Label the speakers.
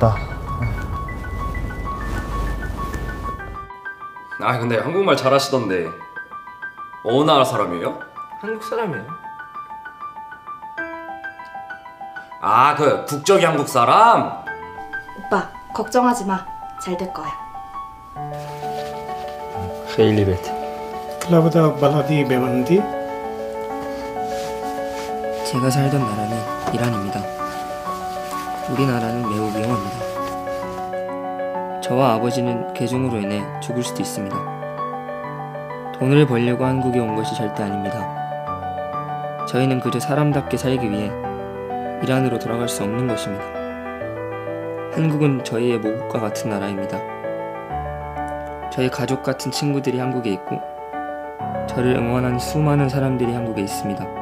Speaker 1: 오빠.
Speaker 2: 아 근데 한국말 잘하시던데 어느 나라 사람이에요?
Speaker 3: 한국 사람이에요.
Speaker 2: 아 그 국적이 한국 사람?
Speaker 4: 오빠, 걱정하지 마. 잘 될 거야.
Speaker 1: خیلی بهتر.
Speaker 5: لابد بلدی بماندی؟
Speaker 3: 제가 살던 나라는 이란입니다. 우리나라는 매우 위험합니다. 저와 아버지는 개종으로 인해 죽을 수도 있습니다. 돈을 벌려고 한국에 온 것이 절대 아닙니다. 저희는 그저 사람답게 살기 위해 이란으로 돌아갈 수 없는 것입니다. 한국은 저희의 모국과 같은 나라입니다. 저희 가족 같은 친구들이 한국에 있고 저를 응원한 수많은 사람들이 한국에 있습니다.